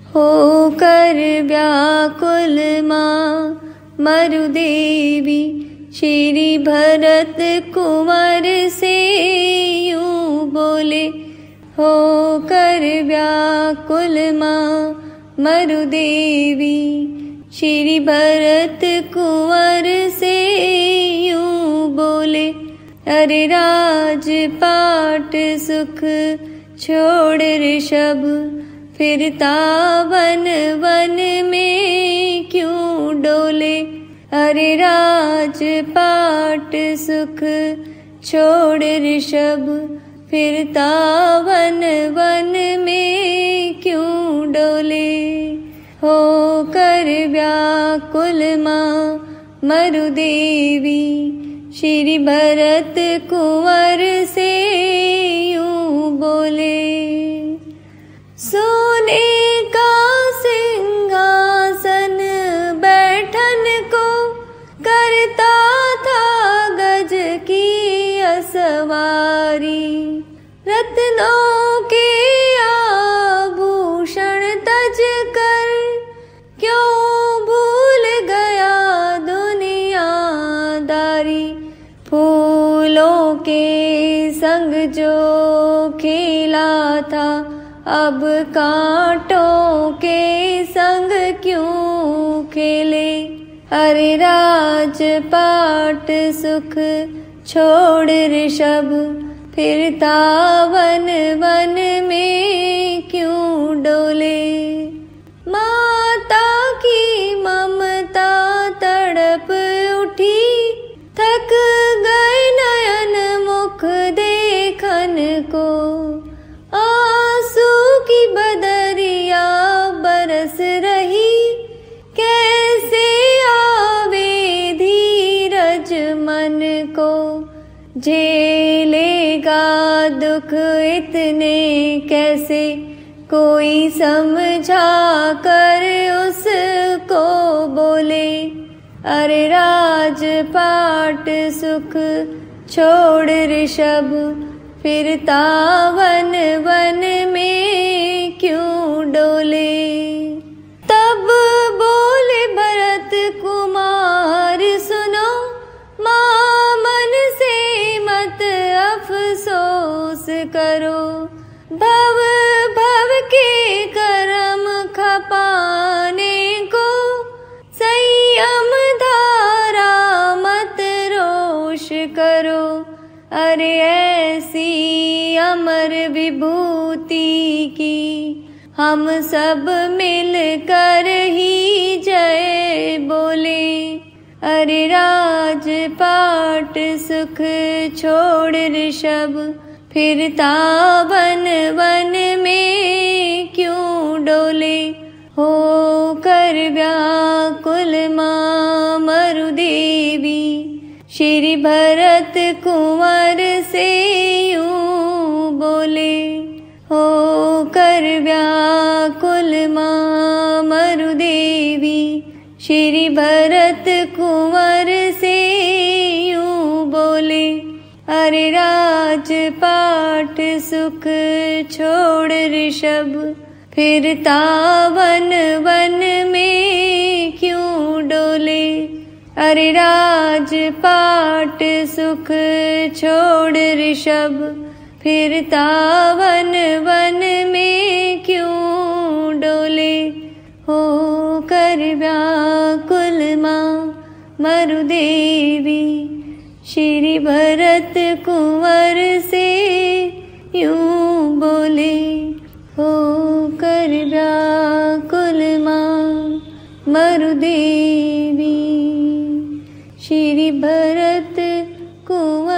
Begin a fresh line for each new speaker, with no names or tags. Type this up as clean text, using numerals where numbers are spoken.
होकर व्याकुल माँ मरुदेवी श्री भरत कुंवर से यूं बोले। होकर व्याकुल माँ मरुदेवी श्री भरत कुंवर से यूं बोले। अरे राजपाट सुख छोड़ ऋषभ फिरता वन वन में क्यों डोले। अरे राजपाट सुख छोड़ ऋषभ फिरता वन वन में क्यों डोले। होकर व्याकुल माँ मरुदेवी श्री भरत कुंवर से यूं बोले। सोने का सिंहासन बैठन को करता था गज की असवारी। रत्नों के आभूषण तज कर क्यों भूल गया दुनियादारी। फूलों के संग जो खेला था अब कांटों के संग क्यों खेले। अरे राजपाट सुख छोड़ ऋषभ फिरता वन वन में क्यों डोले। माता की ममता तड़प उठी थक गए नयन मुख देखन को। आंसू की बदरिया बरस रही कैसे आवे धीरज मन को। झेलेगा दुख इतने कैसे कोई समझा कर उसको बोले। अरे राजपाट सुख छोड़ ऋषभ फिरता वन वन में क्यों डोले। तब बोले भरत कुमार सुनो माँ मन से मत अफसोस करो। भव भव के करम खपाने को संयम धारा मत रोष करो। अरे ऐसी अमर विभूति की हम सब मिल कर ही जय बोले। अरे राजपाट सुख छोड़ ऋषभ फिरता वन वन में क्यों डोले। होकर व्याकुल माँ मरुदेवी श्री भरत कुंवर से यूं बोले। होकर व्याकुल माँ मरुदेवी श्री भरत कुंवर से यूं बोले। अरे राजपाट सुख छोड़ ऋषभ फिरता वन वन में क्यों डोले। अरे राजपाट सुख छोड़ ऋषभ फिरता वन वन में क्यों डोले। होकर व्याकुल माँ मरुदेवी श्री भरत कुंवर से यूं बोले। होकर व्याकुल माँ मरुदेवी श्री भरत कुंवर